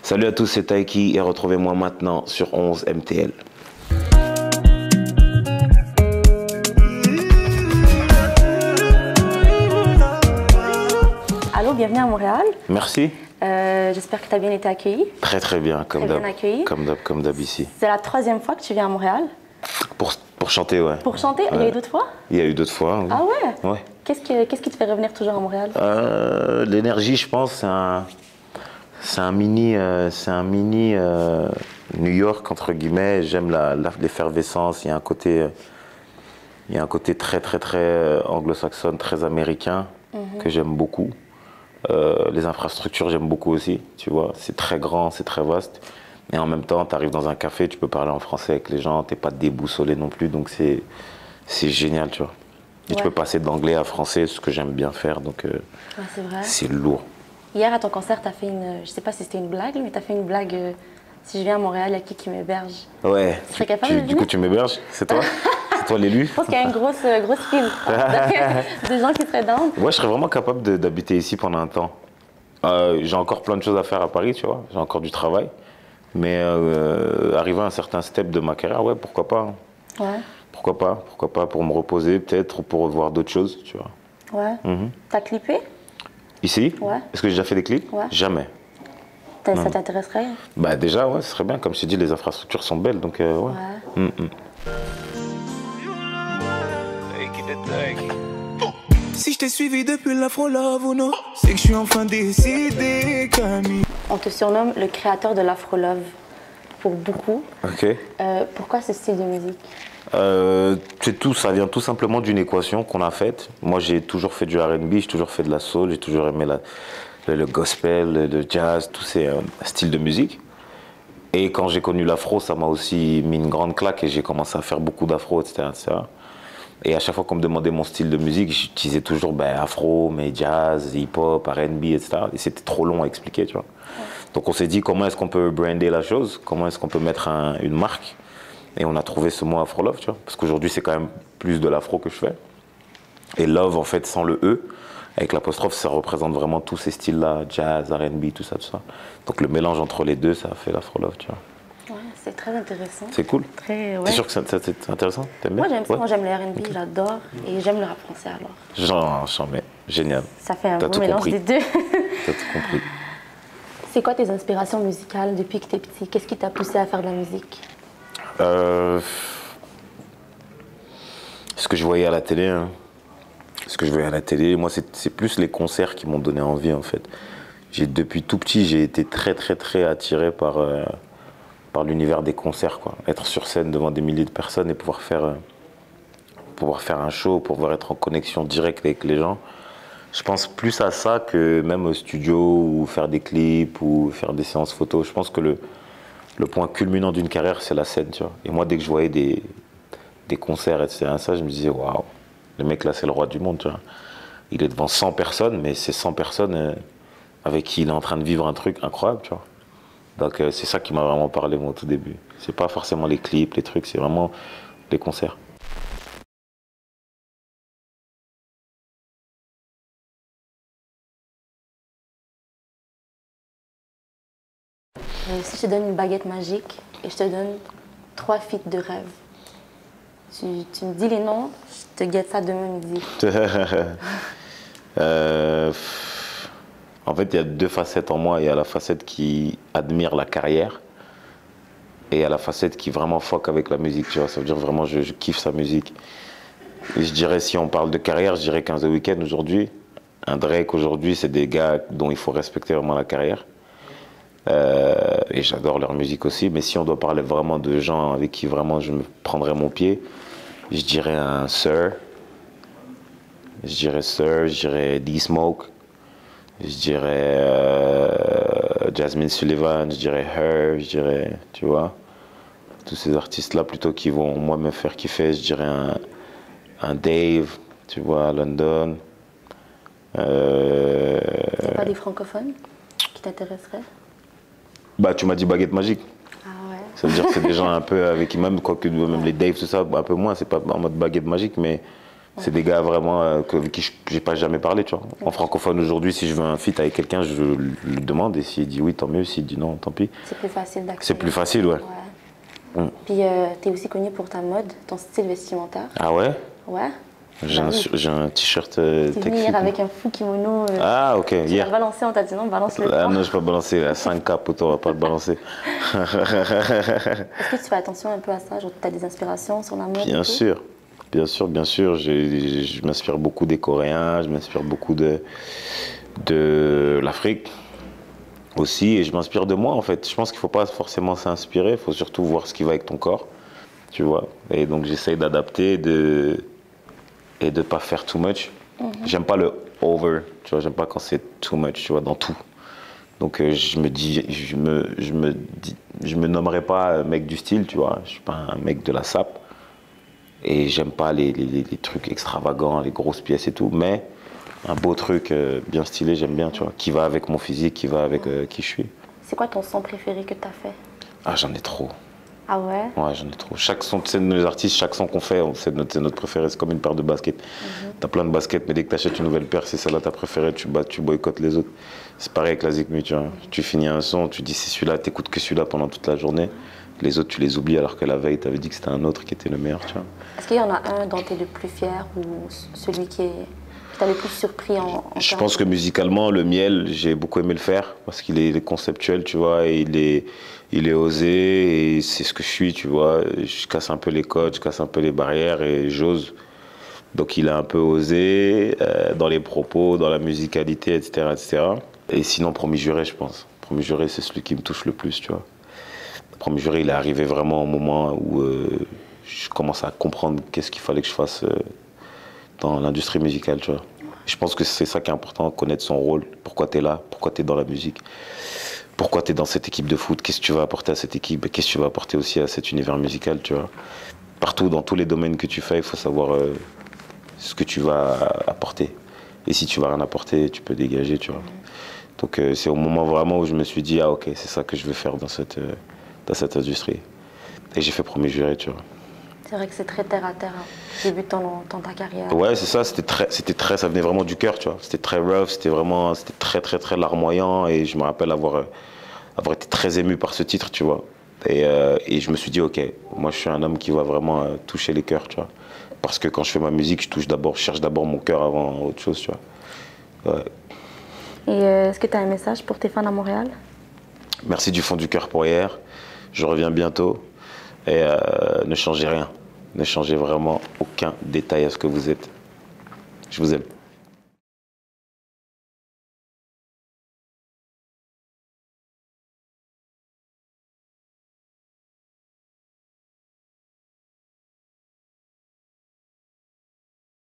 Salut à tous, c'est Taiki et retrouvez-moi maintenant sur 11 MTL. Allô, bienvenue à Montréal. Merci. J'espère que tu as bien été accueilli. Très très bien, comme d'hab. Comme d'hab ici. C'est la 3e fois que tu viens à Montréal. Pour chanter, ouais. Pour chanter, Ouais. Il y a eu d'autres fois? Il y a eu d'autres fois. Oui. Ah ouais? Ouais. Qu'est-ce qui te fait revenir toujours à Montréal? L'énergie, je pense, c'est un mini New York entre guillemets. J'aime l'effervescence. Il y a un côté très très très anglo-saxonne, très américain que j'aime beaucoup. Les infrastructures, j'aime beaucoup aussi. Tu vois, c'est très grand, c'est très vaste. Et en même temps, tu arrives dans un café, tu peux parler en français avec les gens. T'es pas déboussolé non plus, donc c'est génial, tu vois. Et tu peux passer d'anglais à français, ce que j'aime bien faire, donc C'est vrai. c'est lourd. Hier à ton concert, tu as fait une. Je sais pas si c'était une blague, mais tu as fait une blague. Si je viens à Montréal, il y a qui m'héberge? Ouais. Tu serais capable de Du coup, tu m'héberges? C'est toi? C'est toi l'élu? Je pense qu'il y a une grosse file de gens qui seraient down. Ouais, je serais vraiment capable d'habiter ici pendant un temps. J'ai encore plein de choses à faire à Paris, tu vois. J'ai encore du travail. Mais arriver à un certain step de ma carrière, ouais, pourquoi pas. Ouais. Pourquoi pas pour me reposer, peut-être, pour voir d'autres choses, tu vois. Ouais. T'as clippé? Ici? Ouais. Est-ce que j'ai déjà fait des clips? Ouais. Jamais. Ça t'intéresserait? Bah déjà, ouais, ce serait bien. Comme je t'ai dit, les infrastructures sont belles, donc ouais. Si je t'ai suivi depuis l'Afro Love ou non, c'est que je suis enfin décidé, Camille. On te surnomme le créateur de l'Afro Love pour beaucoup. Ok. Pourquoi ce style de musique? C'est tout, ça vient tout simplement d'une équation qu'on a faite. Moi, j'ai toujours fait du R&B, j'ai toujours fait de la soul, j'ai toujours aimé le gospel, le jazz, tous ces styles de musique. Et quand j'ai connu l'afro, ça m'a aussi mis une grande claque et j'ai commencé à faire beaucoup d'afro, etc., etc. Et à chaque fois qu'on me demandait mon style de musique, j'utilisais toujours afro, mais jazz, hip-hop, R&B, etc. Et c'était trop long à expliquer, tu vois. Donc on s'est dit comment est-ce qu'on peut brander la chose, comment est-ce qu'on peut mettre une marque. Et on a trouvé ce mot Afro Love, tu vois. Parce qu'aujourd'hui, c'est quand même plus de l'afro que je fais. Et Love, en fait, sans le E, avec l'apostrophe, ça représente vraiment tous ces styles-là, jazz, R&B, tout ça, tout ça. Donc le mélange entre les deux, ça fait l'Afro Love, tu vois. Ouais, c'est très intéressant. C'est cool. Très, ouais. T'es sûr que c'est intéressant? T'aimes bien? Moi, j'aime ça. Ouais. Moi, j'aime le R&B, j'adore. Et j'aime le rap français, alors. J'en mets. Génial. Ça fait un T'as bon tout mélange compris. des deux. T'as tout compris. C'est quoi tes inspirations musicales depuis que t'es petit? Qu'est-ce qui t'a poussé à faire de la musique? Ce que je voyais à la télé, hein. Ce que je voyais à la télé, moi, c'est plus les concerts qui m'ont donné envie, en fait. Depuis tout petit, j'ai été très, très, très attiré par l'univers des concerts, quoi. Être sur scène devant des milliers de personnes et pouvoir faire un show, pouvoir être en connexion directe avec les gens. Je pense plus à ça que même au studio ou faire des clips ou faire des séances photos. Je pense que le point culminant d'une carrière, c'est la scène, tu vois. Et moi, dès que je voyais des concerts, etc., ça, je me disais, waouh, le mec là, c'est le roi du monde, tu vois. Il est devant 100 personnes, mais c'est 100 personnes avec qui il est en train de vivre un truc incroyable, tu vois. Donc c'est ça qui m'a vraiment parlé, moi, au tout début. C'est pas forcément les clips, les trucs, c'est vraiment les concerts. Si je te donne une baguette magique et je te donne 3 feats de rêve, tu me dis les noms, je te guette ça demain midi. En fait, il y a deux facettes en moi. Il y a la facette qui admire la carrière et il y a la facette qui vraiment fuck avec la musique, tu vois. Ça veut dire vraiment, je kiffe sa musique. Et je dirais, si on parle de carrière, je dirais qu'un The Weeknd aujourd'hui, un Drake aujourd'hui, c'est des gars dont il faut respecter vraiment la carrière. Et j'adore leur musique aussi, mais si on doit parler vraiment de gens avec qui vraiment je me prendrais mon pied, je dirais un Sir, je dirais D-Smoke, je dirais Jasmine Sullivan, je dirais Her, je dirais, tu vois, tous ces artistes-là plutôt qui vont moi me faire kiffer, je dirais un Dave, tu vois, London. C'est pas des francophones qui t'intéresseraient? Bah, tu m'as dit baguette magique. Ah ouais. Ça veut dire que c'est des gens un peu avec qui même, quoique même les Dave, tout ça, un peu moins, c'est pas en mode baguette magique, mais C'est des gars vraiment avec qui j'ai pas jamais parlé, tu vois. En francophone aujourd'hui, si je veux un feat avec quelqu'un, je lui demande et s'il dit oui, tant mieux. S'il dit non, tant pis. C'est plus facile d'accéder. C'est plus facile, ouais. Puis tu es aussi connu pour ta mode, ton style vestimentaire. Ah ouais? Ouais. J'ai un t-shirt Tu Tech venir Fit. avec un fou kimono. Ah ok, Tu l'as hier. balancé, on t'a dit non, balance le Ah point. non, je peux pas balancer. 5K, poteau, on va pas le balancer. Est-ce que tu fais attention un peu à ça? Genre, tu as des inspirations sur la mode? Bien sûr, bien sûr, bien sûr. Je m'inspire beaucoup des Coréens, je m'inspire beaucoup de l'Afrique aussi, et je m'inspire de moi en fait. Je pense qu'il ne faut pas forcément s'inspirer, il faut surtout voir ce qui va avec ton corps, tu vois. Et donc j'essaye d'adapter et de pas faire too much. J'aime pas le over, tu vois, j'aime pas quand c'est too much, tu vois, dans tout. Donc je me nommerai pas mec du style, tu vois. Je suis pas un mec de la sape. Et j'aime pas les trucs extravagants, les grosses pièces et tout, mais un beau truc bien stylé, j'aime bien, tu vois, qui va avec mon physique, qui va avec qui je suis. C'est quoi ton son préféré que tu as fait? Ah, j'en ai trop. Ah ouais? Ouais, j'en ai trop. Chaque son, tu sais, nos artistes, chaque son qu'on fait, c'est notre préféré, c'est comme une paire de baskets. T'as plein de baskets, mais dès que t'achètes une nouvelle paire, c'est celle-là ta préférée, tu boycottes les autres. C'est pareil avec la Zikmu, tu vois. Tu finis un son, tu dis c'est celui-là, t'écoutes que celui-là pendant toute la journée. Les autres, tu les oublies alors que la veille, t'avais dit que c'était un autre qui était le meilleur, tu vois. Est-ce qu'il y en a un dont tu es le plus fier ou celui qui t'a le plus surpris en Je pense que musicalement, le miel, j'ai beaucoup aimé le faire parce qu'il est conceptuel, tu vois, et il est osé et c'est ce que je suis, tu vois. Je casse un peu les codes, je casse un peu les barrières et j'ose. Donc il a un peu osé dans les propos, dans la musicalité, etc., etc. Et sinon, Promis Juré, je pense. Promis Juré, c'est celui qui me touche le plus, tu vois. Promis Juré, il est arrivé vraiment au moment où je commence à comprendre qu'est-ce qu'il fallait que je fasse dans l'industrie musicale, tu vois. Je pense que c'est ça qui est important, connaître son rôle, pourquoi tu es là, pourquoi tu es dans la musique, pourquoi tu es dans cette équipe de foot, qu'est-ce que tu vas apporter à cette équipe, qu'est-ce que tu vas apporter aussi à cet univers musical, tu vois. Partout, dans tous les domaines que tu fais, il faut savoir ce que tu vas apporter. Et si tu vas rien apporter, tu peux dégager, tu vois. Donc c'est au moment vraiment où je me suis dit, ah ok, c'est ça que je veux faire dans cette industrie. Et j'ai fait Promis Juré, tu vois. C'est vrai que c'est très terre à terre, hein, débutant dans ta carrière. Ouais, c'est ça, c'était très, ça venait vraiment du cœur, tu vois. C'était très rough, c'était très, très, très larmoyant. Et je me rappelle avoir été très ému par ce titre, tu vois. Et je me suis dit, ok, moi je suis un homme qui va vraiment toucher les cœurs, tu vois. Parce que quand je fais ma musique, je cherche d'abord mon cœur avant autre chose, tu vois. Ouais. Et est-ce que tu as un message pour tes fans à Montréal? Merci du fond du cœur pour hier. Je reviens bientôt. Et ne changez rien. Ne changez vraiment aucun détail à ce que vous êtes. Je vous aime.